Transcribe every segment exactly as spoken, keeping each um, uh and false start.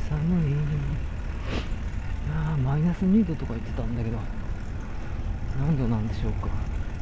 寒い。あーマイナスにどとか言ってたんだけど、何度なんでしょうか。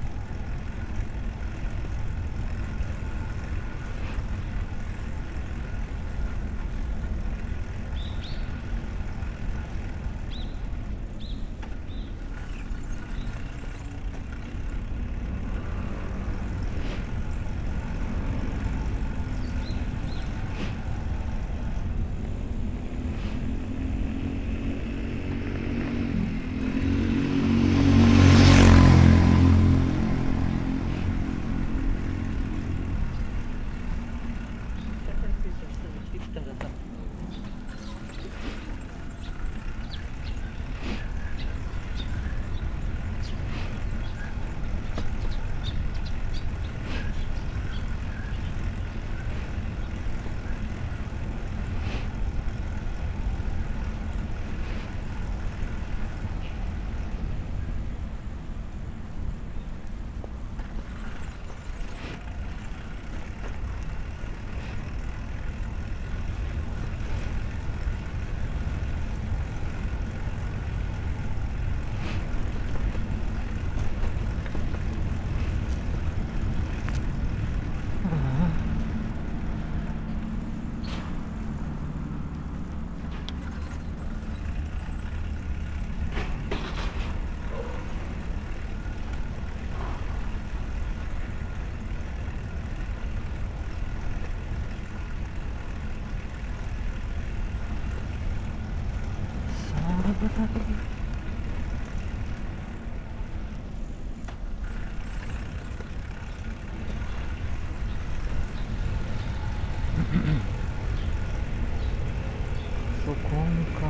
パソコンか。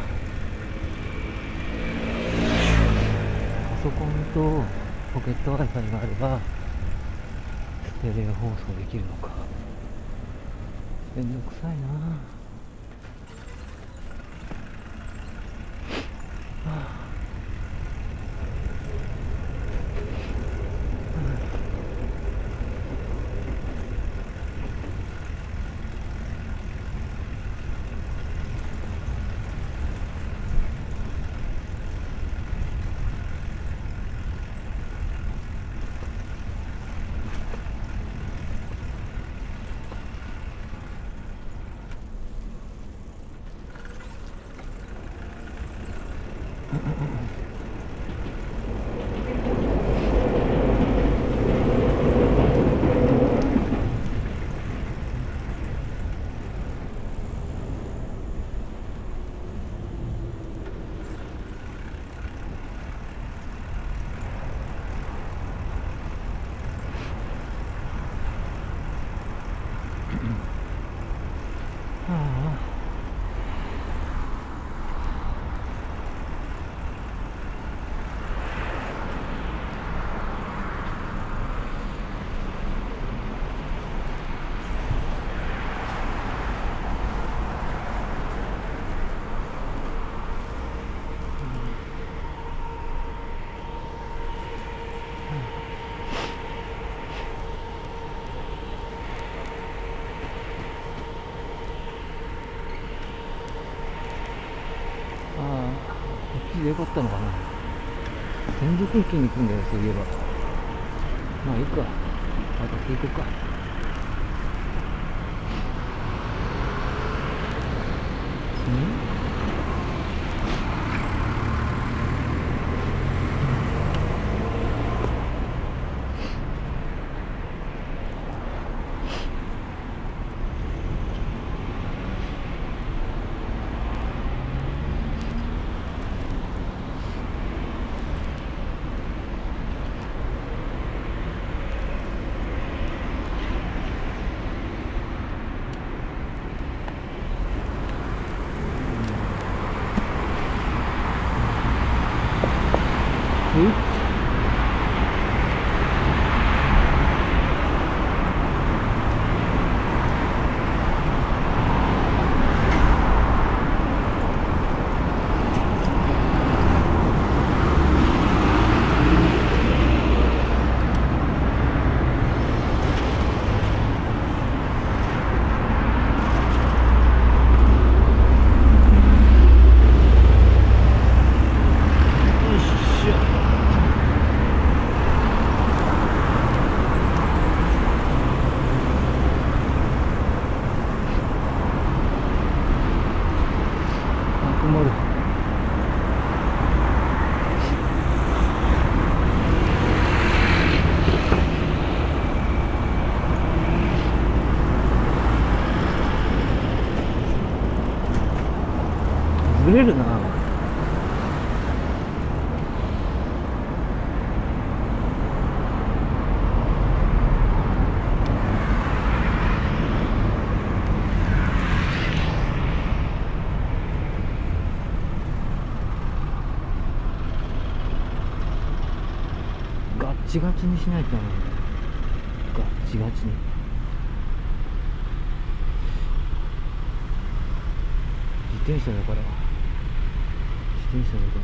パソコンとポケット Wi-Fi があればステレオ放送できるのか。めんどくさいな。でよかったのかな。千束付近に行くんだよ、そういえば。まあいいか、渡っていこうか。ん曇る。ずれるな。ガッチガチにしないとね。ガッチガチに。自転車だから。自転車だから。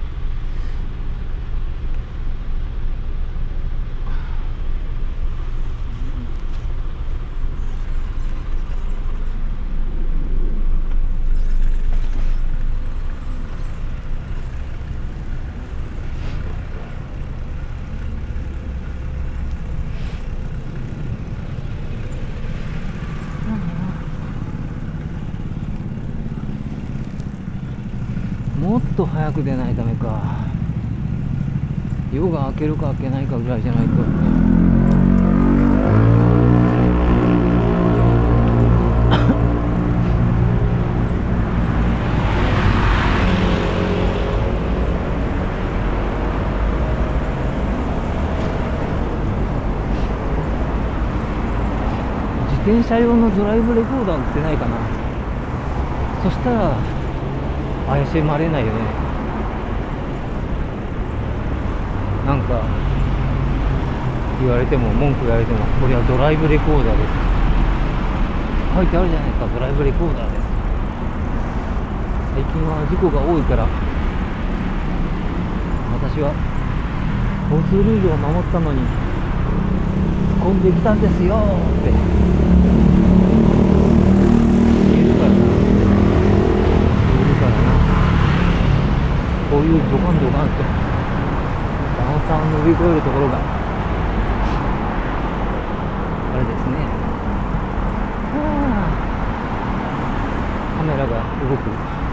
もっと早く出ないためか。夜が明けるか明けないかぐらいじゃないと。自転車用のドライブレコーダー売ってないかな。そしたら怪しまれないよね。なんか言われても文句言われても、これはドライブレコーダーです書いてあるじゃないですか。ドライブレコーダーです。最近は事故が多いから、私は交通ルールを守ったのに突っ込んできたんですよって言えるからな。こういうドカンドカンと段差を乗り越えるところがあれですね。カメラが動く。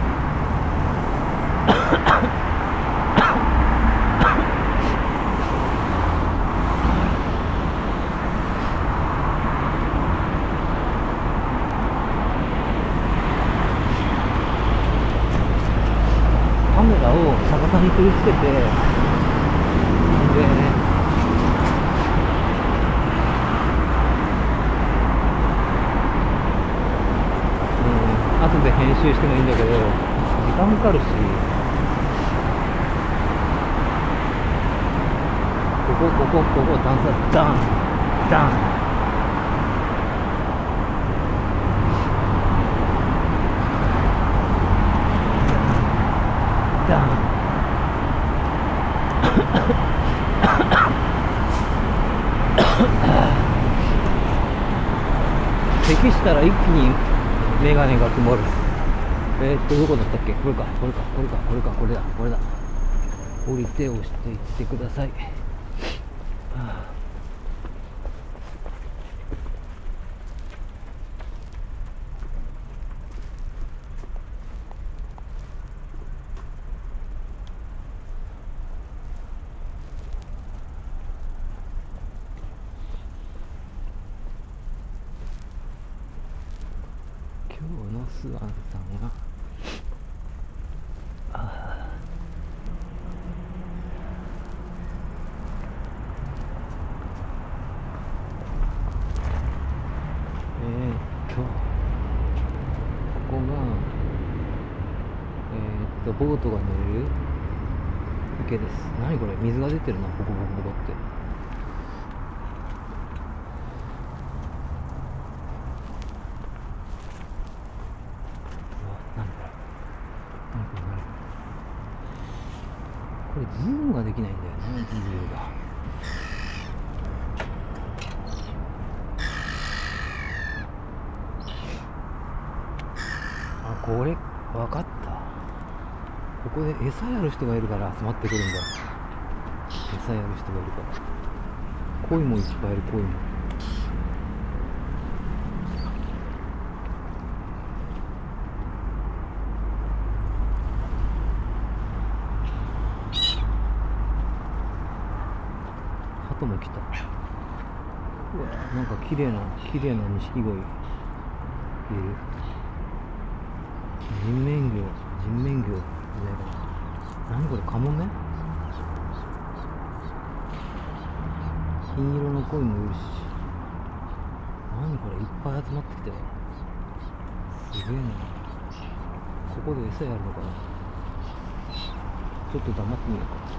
カメラを逆さに取り付けて、で、うん、後で編集してもいいんだけど、時間かかるし、ここ、ここ、ここ、段差、ダン、ダン。咳したら一気にメガネが曇る。えー、っとどこだったっけ。これかこれかこれかこれかこれだこれだ。降りて押していってください。はあ、今日のスワンさんは、あえー、っとここがえー、っとボートが乗れる池です。何これ、水が出てるな、ボコボコボコって。これズームができないんだよね、ビデオが。あ、これ分かった。ここで餌やる人がいるから集まってくるんだ。餌やる人がいるから。鯉もいっぱいいる、鯉も。 も来た。うわなんか綺麗な綺麗な錦鯉いる。人面魚人面魚みたいな。何これ、カモメ？金色の鯉もいるし、何これ、いっぱい集まってきて、すげえな。ここで餌やるのかな。ちょっと黙ってみようか。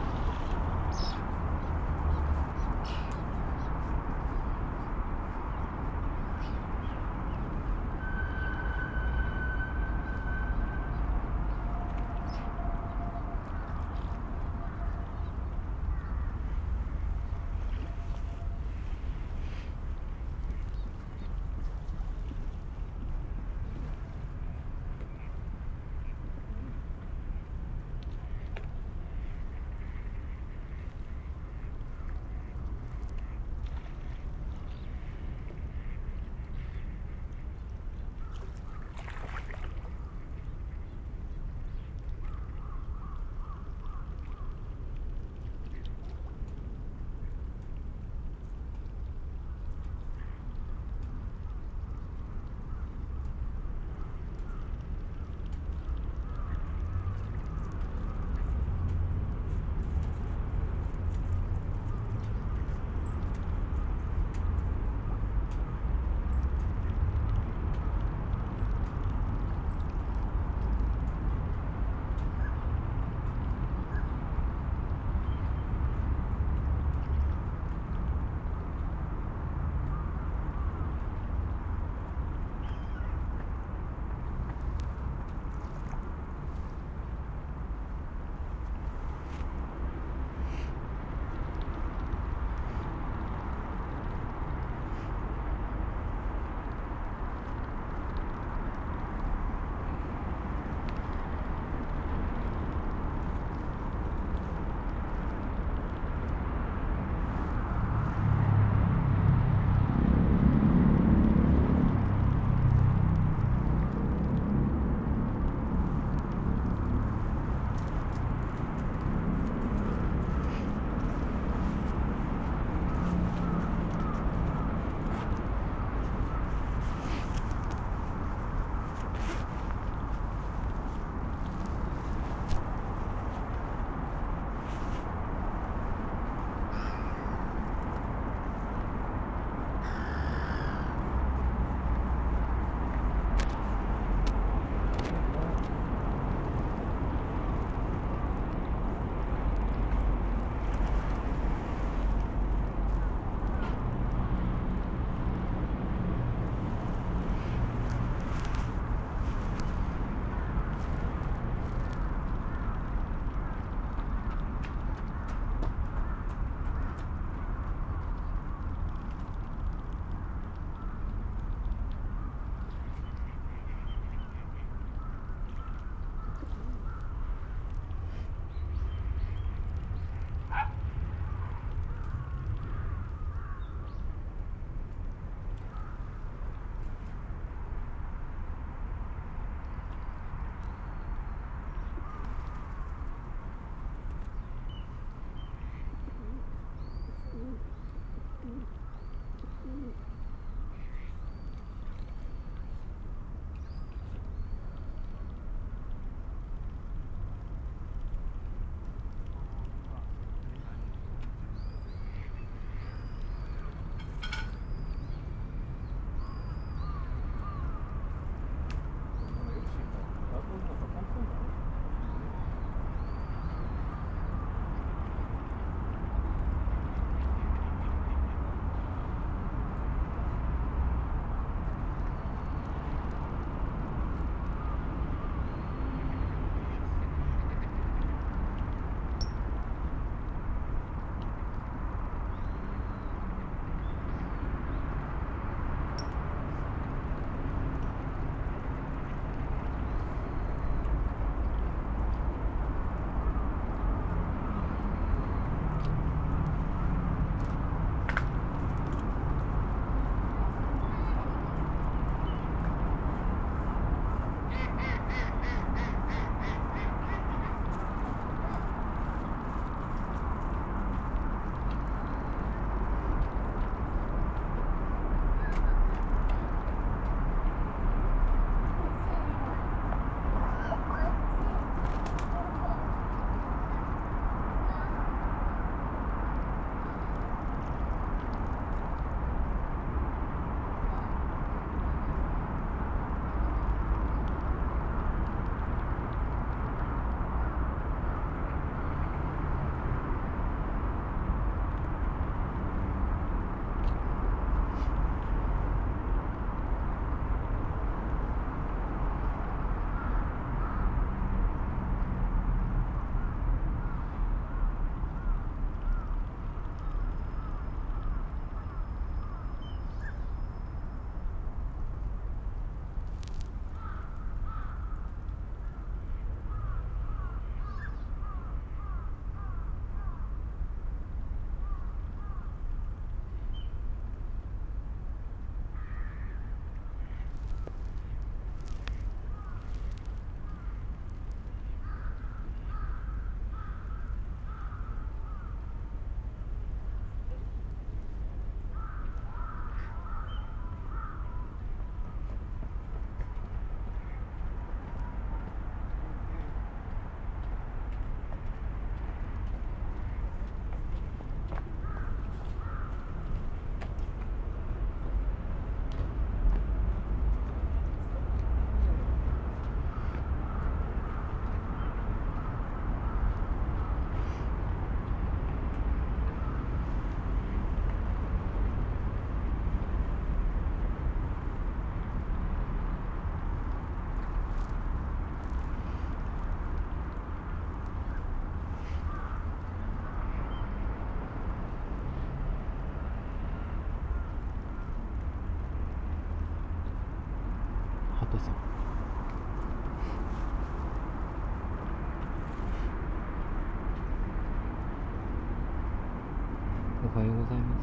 はようございます。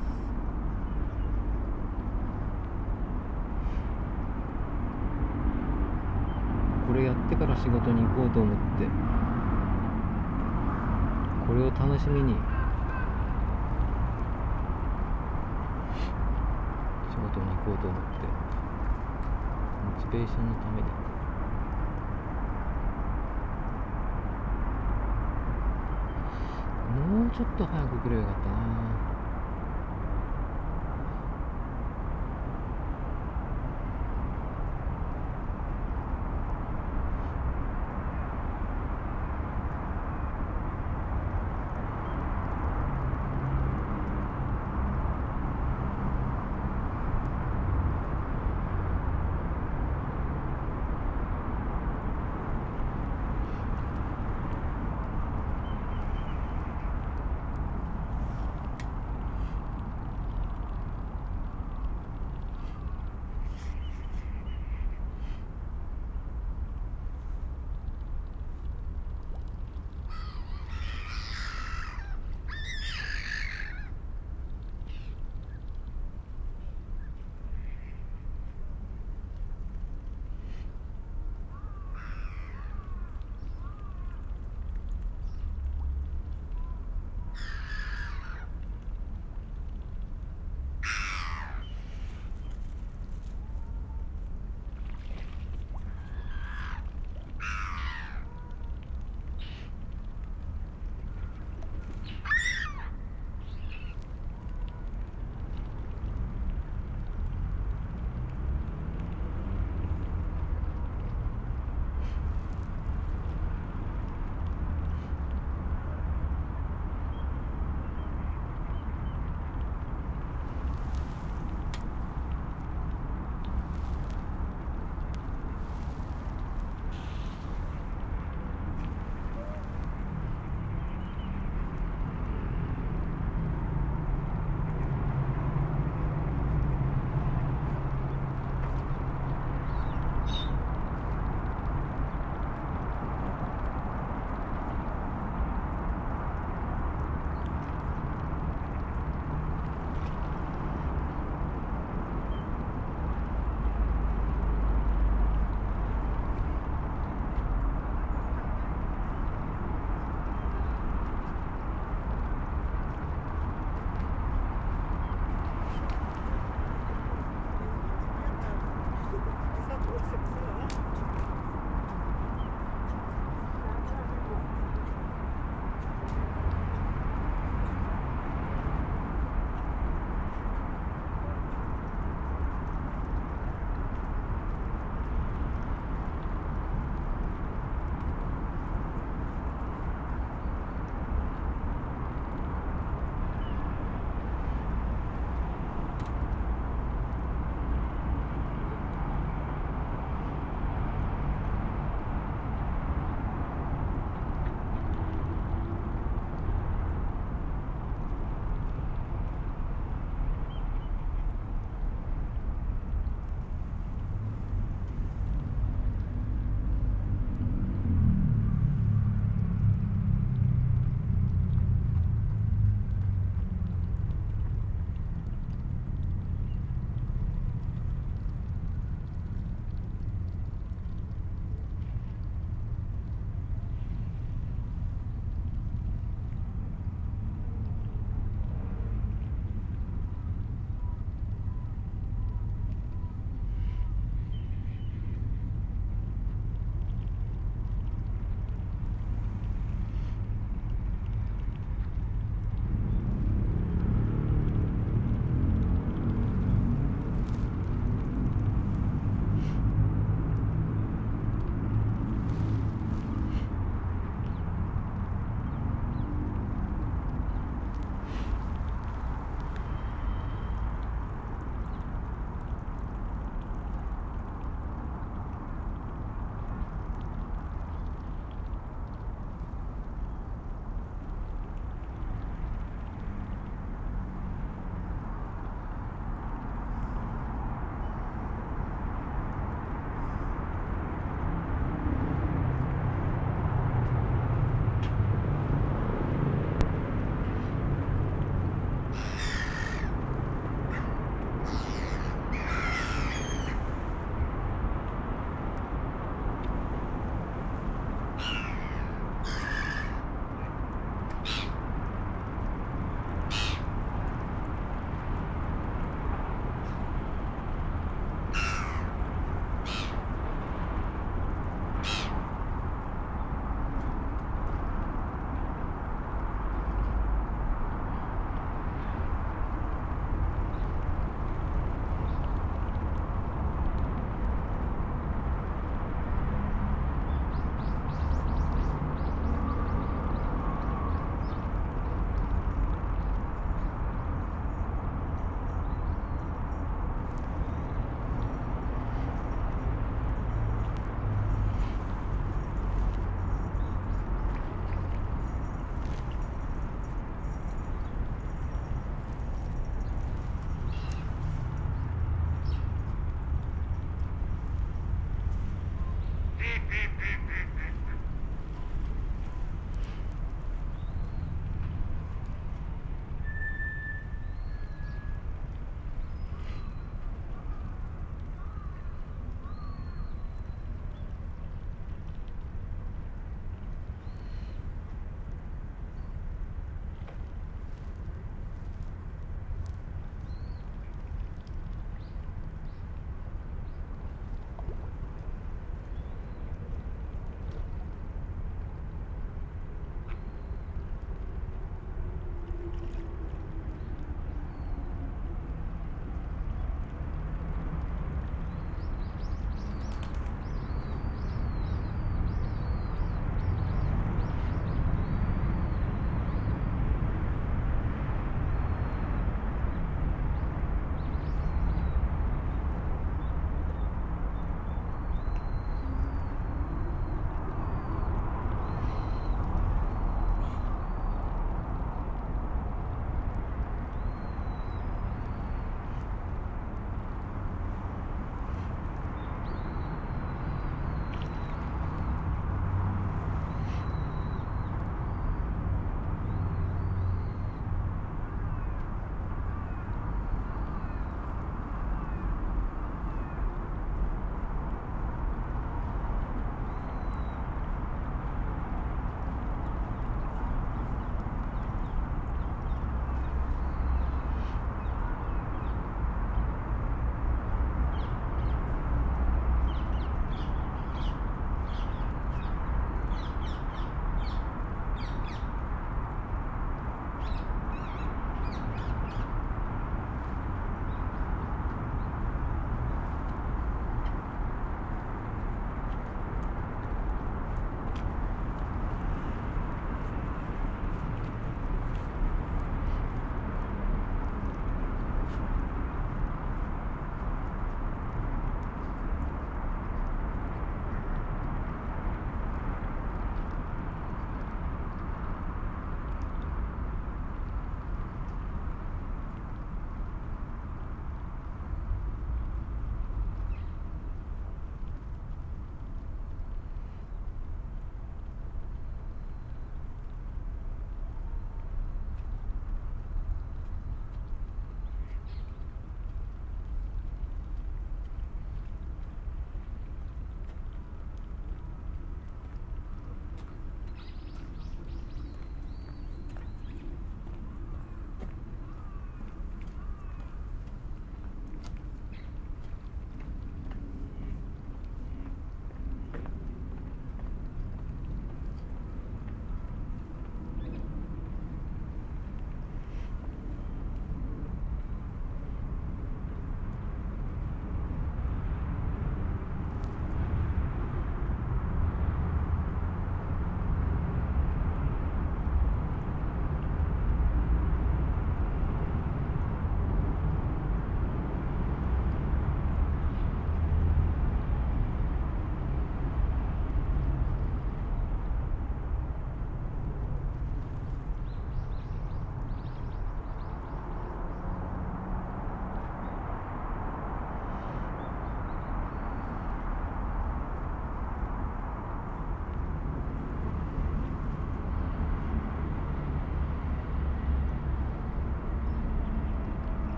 これやってから仕事に行こうと思って、これを楽しみに仕事に行こうと思って、モチベーションのためにもうちょっと早く来ればよかったな。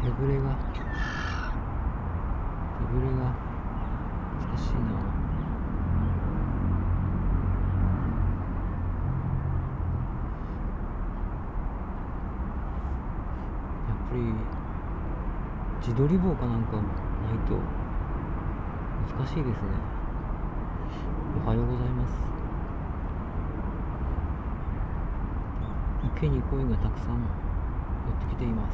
手ぶれが手ぶれが難しいな。やっぱり自撮り棒かなんかないと難しいですね。おはようございます。池に鯉がたくさん寄ってきています。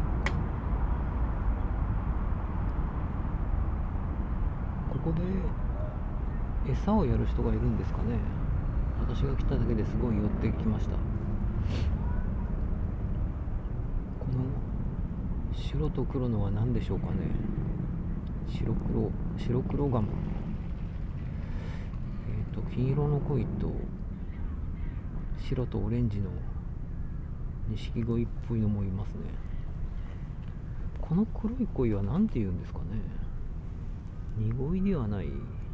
ここで餌をやる人がいるんですかね。私が来ただけですごい寄ってきました。この白と黒のは何でしょうかね。白黒白黒ガマ、えっと金色の鯉と白とオレンジの錦鯉っぽいのもいますね。この黒い鯉は何て言うんですかね。ニゴイではない、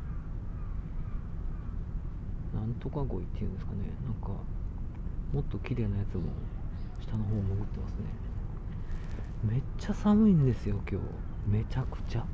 なんとか鯉っていうんですかね。なんかもっと綺麗なやつも下の方潜ってますね。めっちゃ寒いんですよ今日、めちゃくちゃ。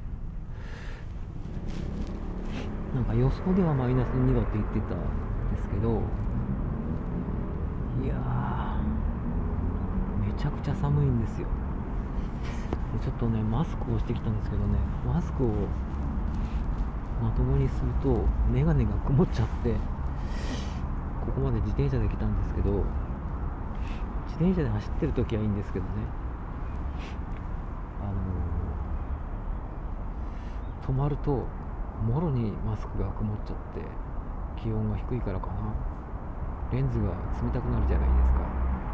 なんか予想ではマイナスにどって言ってたんですけど、いやーめちゃくちゃ寒いんですよ。でちょっとねマスクをしてきたんですけどね、マスクをまともにするとメガネが曇っちゃって、ここまで自転車で来たんですけど、自転車で走ってる時はいいんですけどね、あのー、止まるともろにマスクが曇っちゃって、気温が低いからかな、レンズが冷たくなるじゃないですか。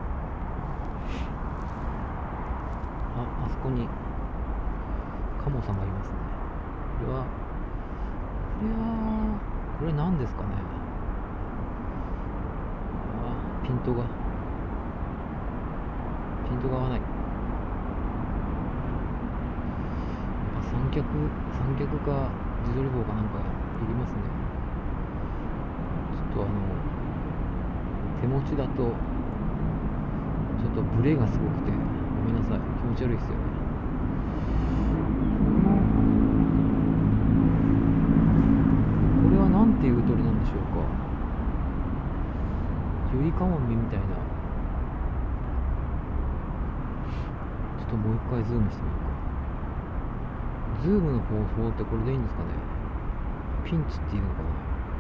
あ、あそこにカモさんがいますね。これはこれはこれ何ですかね。あ、ピントがピントが合わない。三脚三脚か自撮り棒かなんかいりますね。ちょっとあの手持ちだとちょっとブレがすごくてごめんなさい、気持ち悪いですよね。これはなんていう鳥なんでしょうか。ユリカモミみたいな。ちょっともう一回ズームしてみようか。ズームの方法ってこれでいいんですかね。ピンチっていうのかな。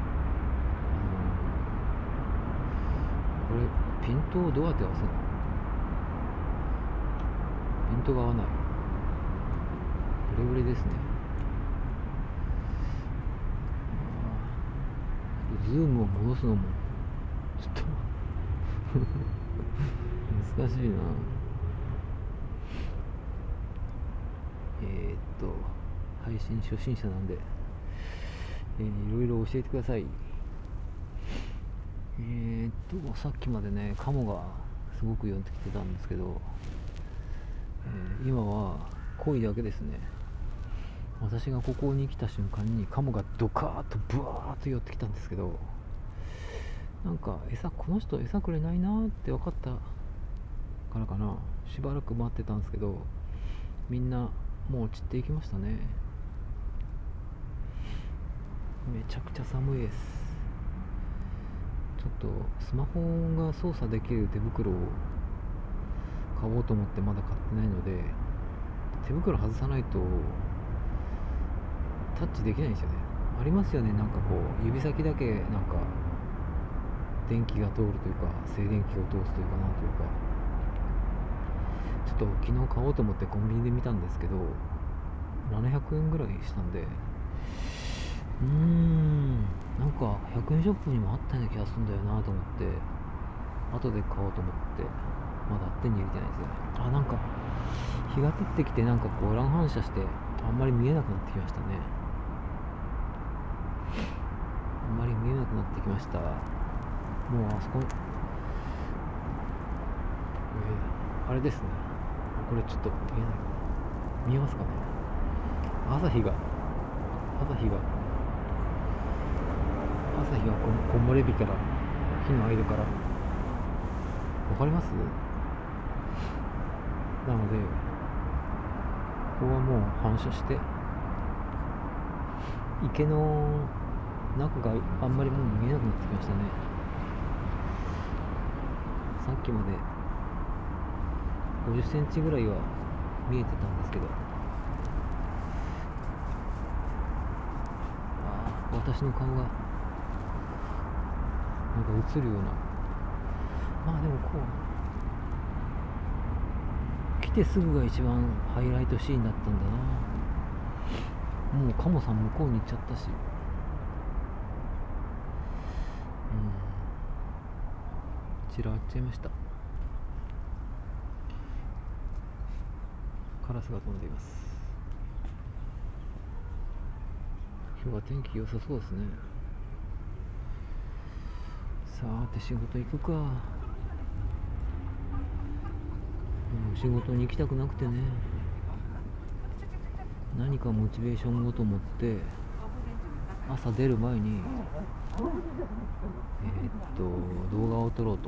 これピントをどうやって合わせるの。ピントが合わない。ブレブレですね。ズームを戻すのもちょっと難しいな。えー、っと配信初心者なんで、えー、いろいろ教えてください。えー、っとさっきまでねカモがすごく寄ってきてたんですけど、えー、今は鯉だけですね。私がここに来た瞬間にカモがドカーッとブワーッと寄ってきたんですけど、なんか餌、この人餌くれないなーって分かったからかな、しばらく待ってたんですけど、みんなもう散っていきましたね。めちゃくちゃ寒いです。ちょっとスマホが操作できる手袋を買おうと思ってまだ買ってないので、手袋外さないとタッチできないんですよね。ありますよね、なんかこう指先だけなんか電気が通るというか静電気を通すというかなんというか、ちょっと昨日買おうと思ってコンビニで見たんですけどななひゃくえんぐらいしたんで、うーんなんかひゃくえんショップにもあったような気がするんだよなと思って後で買おうと思ってまだ手に入れてないですよね。あ、なんか日が照ってきてなんかこう乱反射してあんまり見えなくなってきましたね。あんまり見えなくなってきました。もうあそこ、えー、あれですね、これちょっと見えないかな、見えますかね。朝日が朝日が朝日が木漏れ日から木の間からわかります。なのでこはもう反射して池の中があんまりもう見えなくなってきましたね。さっきまでごじゅっセンチぐらいは見えてたんですけど、ああ私の顔がなんか映るような、まあでもこう来てすぐが一番ハイライトシーンだったんだな。もうカモさん向こうに行っちゃったし、うん散らわっちゃいました。カラスが飛んでいます。今日は天気良さそうですね。さて仕事行くか。もう仕事に行きたくなくてね、何かモチベーションをと思って朝出る前にえー、っと動画を撮ろうと、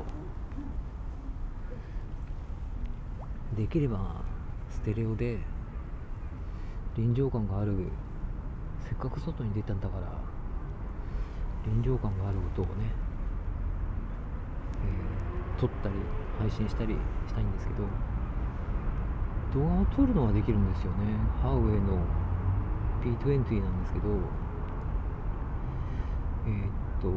できればステレオで臨場感がある、せっかく外に出たんだから臨場感がある音をね、えー、撮ったり配信したりしたいんですけど、動画を撮るのはできるんですよね。ハーウェイの ピーにじゅう なんですけど、えー、っと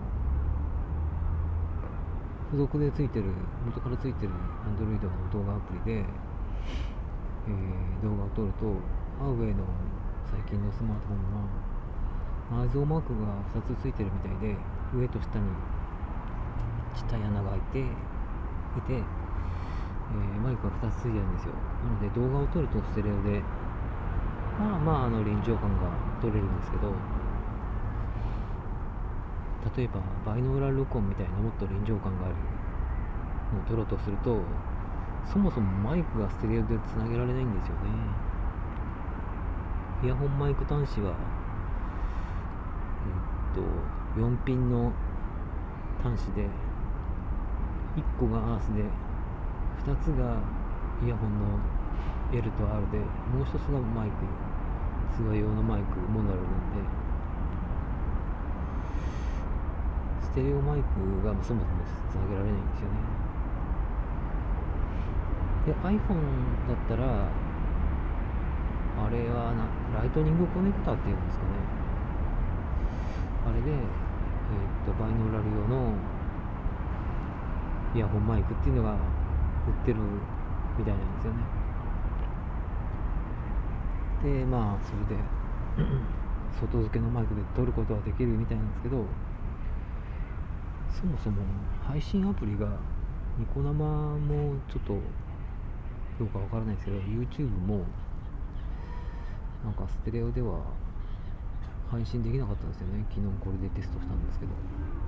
付属でついてる、元からついてる Android の動画アプリで、えー、動画を撮ると、ハーウェイの最近のスマートフォンは内蔵マークがふたつついてるみたいで、上と下にちっちゃい穴が開いていて、えー、マイクがふたつついてるんですよ。なので動画を撮るとステレオでまあまああの臨場感が撮れるんですけど、例えばバイノーラル録音みたいなもっと臨場感があるのを撮ろうとすると、そもそもマイクがステレオでつなげられないんですよね。イヤホンマイク端子はえっとよんピンの端子で、いっこがアースでふたつがイヤホンの L と R で、もうひとつがマイク、通話用のマイクモノラルなんで、ステレオマイクがそもそもつなげられないんですよね。で iPhone だったらあれはなライトニングコネクタっていうんですかね、あれで、えー、っとバイノーラル用のイヤホンマイクっていうのが売ってるみたいなんですよね。でまあそれで外付けのマイクで撮ることはできるみたいなんですけど、そもそも配信アプリがニコ生もちょっとどうかわからないですけど、 YouTube もなんかステレオでは配信できなかったんですよね。昨日これでテストしたんですけど、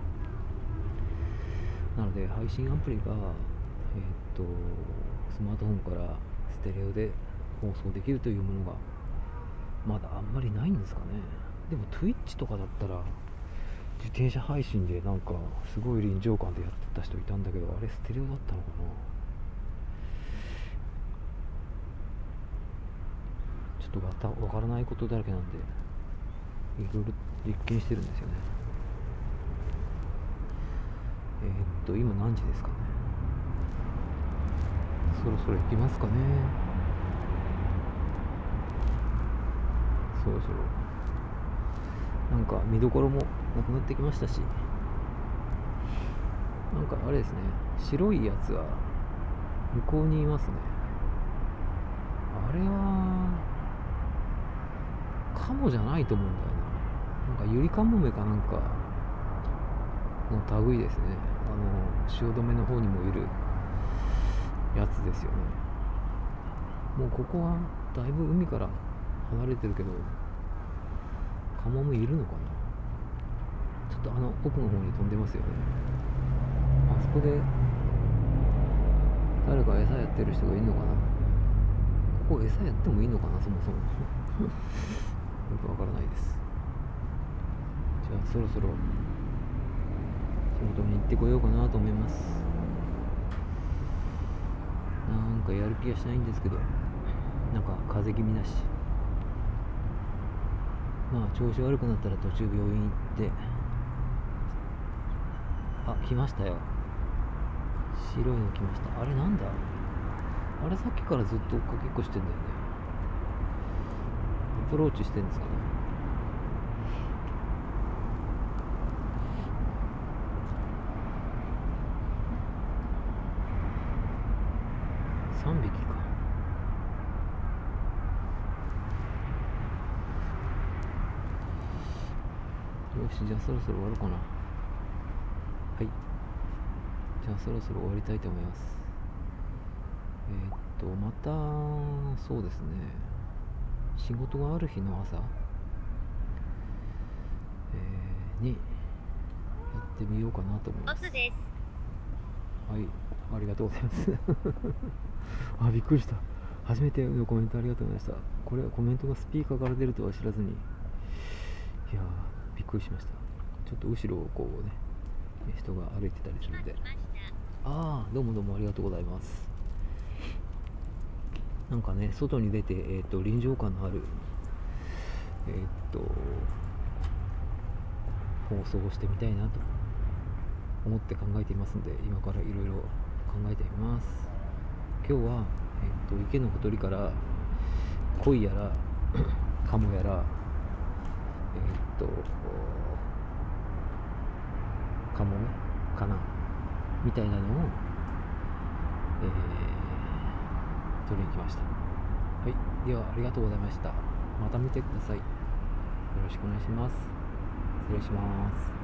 なので配信アプリがえー、っとスマートフォンからステレオで放送できるというものがまだあんまりないんですかね。でも Twitch とかだったら自転車配信でなんかすごい臨場感でやってた人いたんだけど、あれステレオだったのかな。ちょっとまたわからないことだらけなんでいろいろ実験してるんですよね。えー、っと今何時ですかね。そろそろ行きますかね。そろそろなんか見どころもなくなってきましたし、なんかあれですね、白いやつは向こうにいますね。あれはカモじゃないと思うんだよな。なんかユリカモメかなんかの類ですね。あの汐留の方にもいるやつですよね。もうここはだいぶ海から離れてるけど、カモもいるのかな。ちょっとあの奥の方に飛んでますよね。あそこで誰か餌やってる人がいるのかな。ここ餌やってもいいのかな、そもそもよくわからないです。じゃあそろそろ仕事に行ってこようかなと思います。なんかやる気がしないんですけど、 なんか風邪気味だし、まあ調子悪くなったら途中病院行って。あ、来ましたよ。白いの来ました。あれなんだ、あれさっきからずっと追っかけっこしてんだよね。アプローチしてんですかね。さんびきか。よし、じゃあそろそろ終わろうかな。はい、じゃあそろそろ終わりたいと思います。えー、っとまたそうですね、仕事がある日の朝、えー、にやってみようかなと思います。 オフです。 はい、ありがとうございますあ、びっくりした。初めてのコメントありがとうございました。これはコメントがスピーカーから出るとは知らずに、いやーびっくりしました。ちょっと後ろをこうね、人が歩いてたりするんで。ああ、どうもどうもありがとうございます。なんかね、外に出て、えー、と臨場感のある、えー、っと放送をしてみたいなと思って考えていますので、今からいろいろ考えてみます。今日は、えー、っと池のほとりから鯉やらカモやら、えー、っとカモメかなみたいなのを、えー、取りに来ました。はい、ではありがとうございました。また見てください。よろしくお願いします。失礼します。